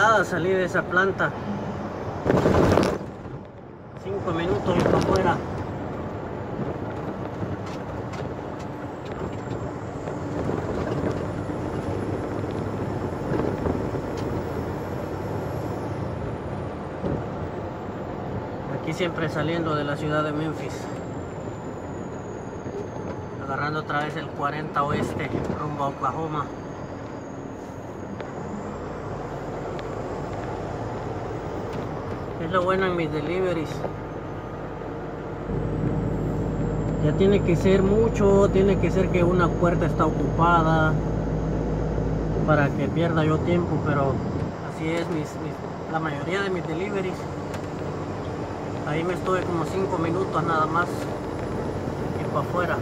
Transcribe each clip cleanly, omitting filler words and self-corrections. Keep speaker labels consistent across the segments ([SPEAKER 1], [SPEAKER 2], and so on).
[SPEAKER 1] volada salí de esa planta. 5 minutos y para afuera. Aquí siempre saliendo de la ciudad de Memphis, agarrando otra vez el 40 oeste rumbo a Oklahoma. Es lo bueno en mis deliveries. Ya tiene que ser mucho, tiene que ser que una puerta está ocupada para que pierda yo tiempo, pero así es la mayoría de mis deliveries. Ahí me estuve como 5 minutos nada más y para afuera.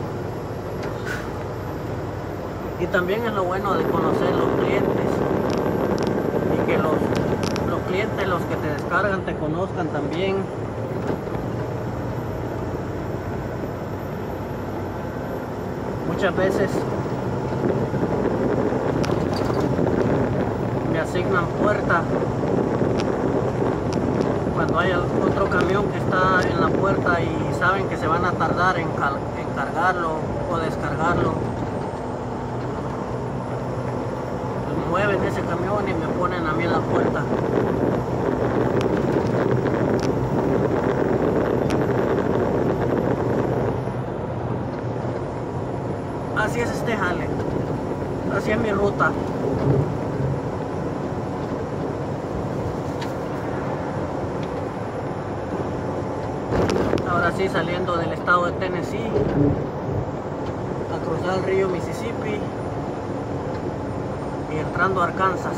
[SPEAKER 1] Y también es lo bueno de conocer los clientes y que los clientes, los que te descargan, te conozcan también. Muchas veces me asignan puerta cuando hay otro camión que está en la puerta y saben que se van a tardar en cargarlo o descargarlo. Pues mueven ese camión y me ponen a mí en la puerta. Así es este jale, así es mi ruta. Ahora sí, saliendo del estado de Tennessee a cruzar el río Mississippi y entrando a Arkansas.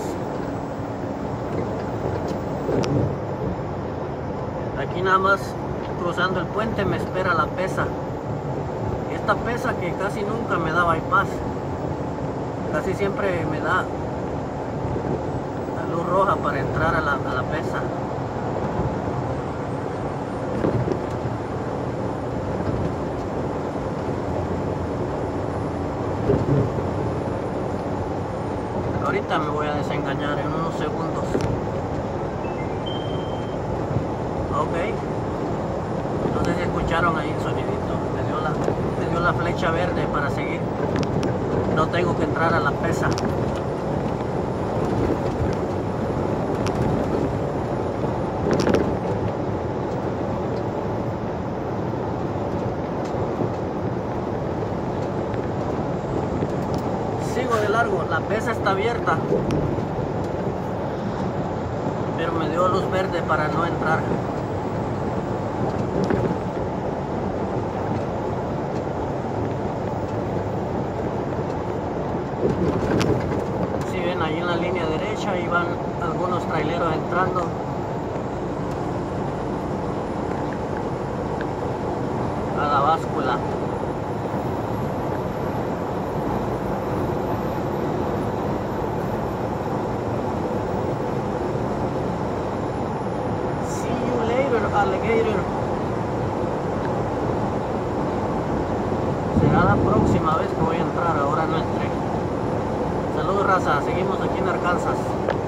[SPEAKER 1] Aquí nada más cruzando el puente me espera la pesa. Esta pesa que casi nunca me da bypass, casi siempre me da la luz roja para entrar a la pesa. Ahorita me voy a desengañar en unos segundos. Ok, no sé si escucharon ahí el sonidito. Me dio la flecha verde para seguir. No tengo que entrar a la pesa. Sigo de largo, la pesa está abierta, pero me dio luz verde para no entrar. Si ven ahí en la línea derecha, ahí van algunos traileros entrando. A la báscula. See you later, alligator. Será la próxima vez que voy a entrar, ahora no entré. Saludos, raza, seguimos aquí en Arkansas.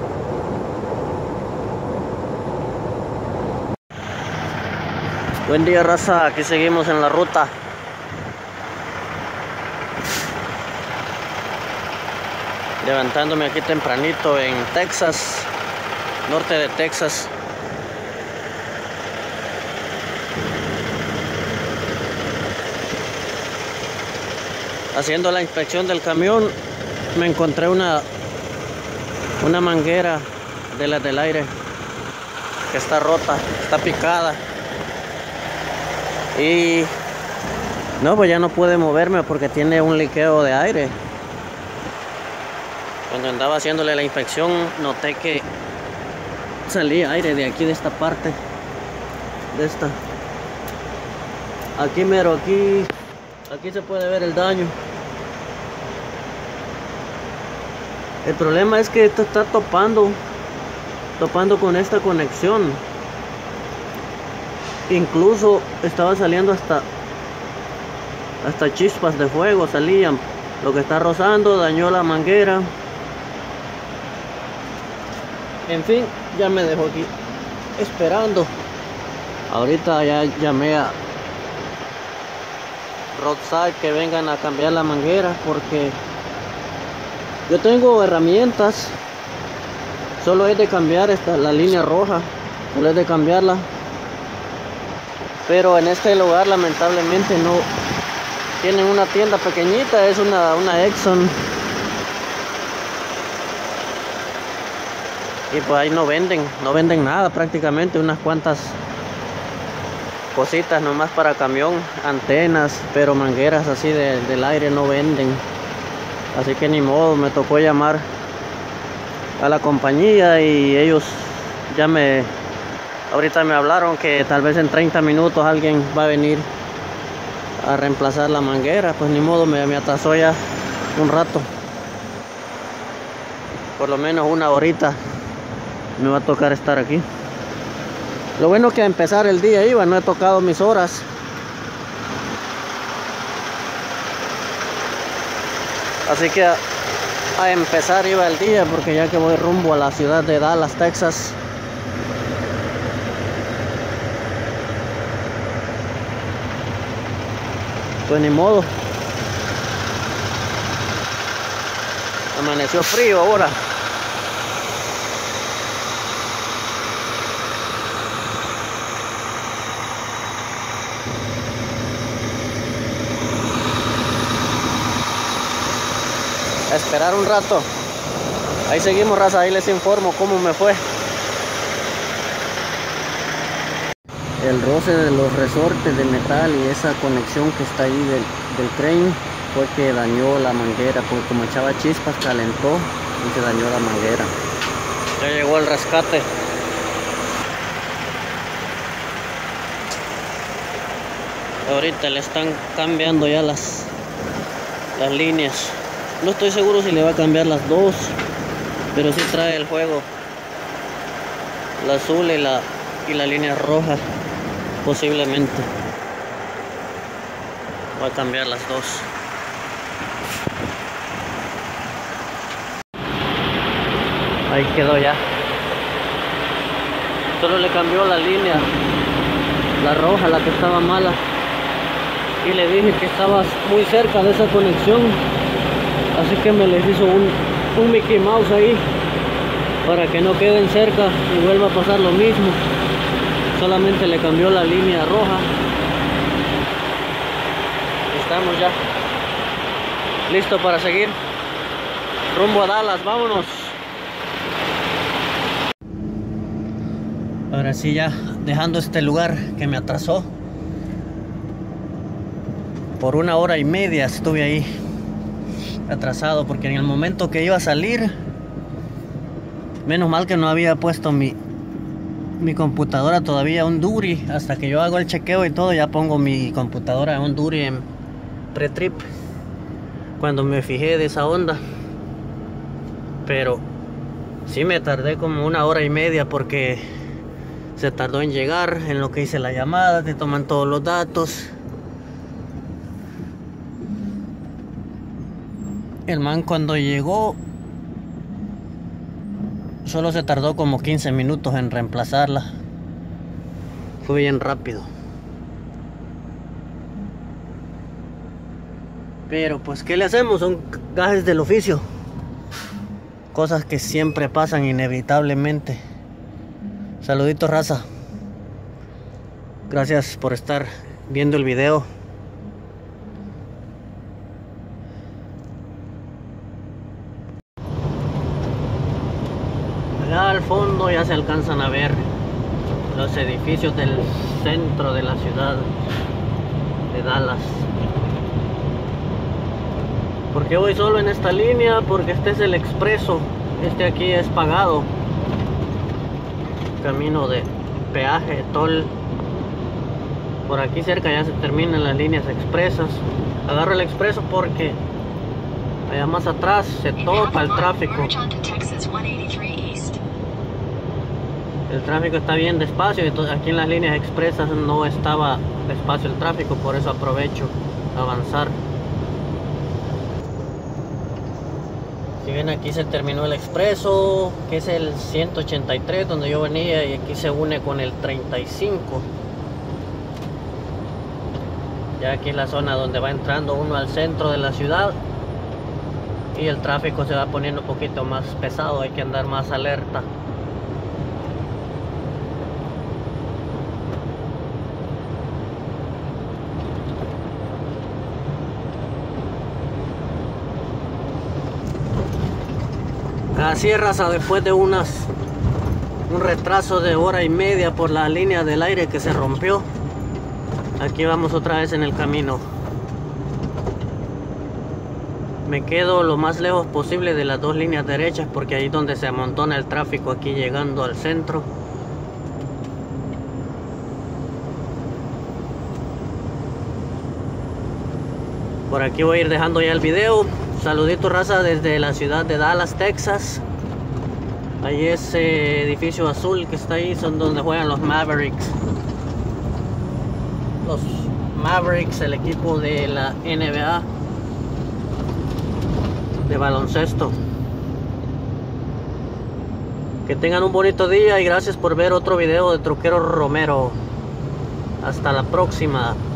[SPEAKER 1] Buen día, raza, aquí seguimos en la ruta. Levantándome aquí tempranito en Texas, norte de Texas. Haciendo la inspección del camión, me encontré una manguera de las del aire que está rota, está picada. Y no, pues ya no pude moverme porque tiene un liqueo de aire. Cuando andaba haciéndole la inspección, noté que salía aire de aquí, de esta parte, de esta. Aquí mero, aquí se puede ver el daño. El problema es que esto está topando con esta conexión. Incluso estaba saliendo hasta chispas de fuego salían. Lo que está rozando dañó la manguera. En fin, ya me dejó aquí esperando. Ahorita ya llamé a Roadside que vengan a cambiar la manguera, porque yo tengo herramientas. Solo es de cambiar la línea roja, solo es de cambiarla. Pero en este lugar lamentablemente no tienen una tienda pequeñita, es una Exxon. Y pues ahí no venden nada prácticamente, unas cuantas cositas nomás para camión, antenas, pero mangueras así del aire no venden. Así que ni modo, me tocó llamar a la compañía y ellos ahorita me hablaron que tal vez en 30 minutos alguien va a venir a reemplazar la manguera. Pues ni modo, me atrasó ya un rato, por lo menos una horita me va a tocar estar aquí. Lo bueno que a empezar el día iba, no he tocado mis horas. Así que a empezar iba el día, porque ya que voy rumbo a la ciudad de Dallas, Texas. Pues ni modo. Amaneció frío ahora. A esperar un rato. Ahí seguimos, raza, ahí les informo cómo me fue. El roce de los resortes de metal y esa conexión que está ahí del crane fue que dañó la manguera, porque como echaba chispas calentó y se dañó la manguera. Ya llegó el rescate. Ahorita le están cambiando ya las líneas. No estoy seguro si le va a cambiar las dos, pero sí trae el juego la azul y la línea roja. Posiblemente va a cambiar las dos. Ahí quedó ya. Solo le cambió la línea, la roja, la que estaba mala, y le dije que estaba muy cerca de esa conexión, así que me les hizo un Mickey Mouse ahí para que no queden cerca y vuelva a pasar lo mismo. Solamente le cambió la línea roja. Estamos ya listos para seguir rumbo a Dallas. Vámonos. Ahora sí, ya dejando este lugar que me atrasó. Por 1 hora y media estuve ahí atrasado, porque en el momento que iba a salir, menos mal que no había puesto mi computadora todavía on duty. Hasta que yo hago el chequeo y todo, ya pongo mi computadora on duty en pre-trip, cuando me fijé de esa onda. Pero sí me tardé como 1 hora y media, porque se tardó en llegar, en lo que hice la llamada, te toman todos los datos. El man cuando llegó solo se tardó como 15 minutos en reemplazarla. Fue bien rápido. Pero pues, ¿qué le hacemos? Son gajes del oficio. Cosas que siempre pasan inevitablemente. Saluditos, raza. Gracias por estar viendo el video. Allá al fondo ya se alcanzan a ver los edificios del centro de la ciudad de Dallas. ¿Por qué voy solo en esta línea? Porque este es el expreso. Este aquí es pagado. Camino de peaje, toll. Por aquí cerca ya se terminan las líneas expresas. Agarro el expreso porque allá más atrás se topa el tráfico. El tráfico está bien despacio, entonces aquí en las líneas expresas no estaba despacio el tráfico, por eso aprovecho a avanzar. Si bien aquí se terminó el expreso, que es el 183 donde yo venía, y aquí se une con el 35. Ya aquí es la zona donde va entrando uno al centro de la ciudad y el tráfico se va poniendo un poquito más pesado, hay que andar más alerta. Así es, raza, después de un retraso de hora y media por la línea del aire que se rompió, aquí vamos otra vez en el camino. Me quedo lo más lejos posible de las dos líneas derechas porque ahí es donde se amontona el tráfico aquí llegando al centro. Por aquí voy a ir dejando ya el video. Saludito, raza, desde la ciudad de Dallas, Texas. Ahí ese edificio azul que está ahí son donde juegan los Mavericks. Los Mavericks, el equipo de la NBA de baloncesto. Que tengan un bonito día y gracias por ver otro video de Truquero Romero. Hasta la próxima.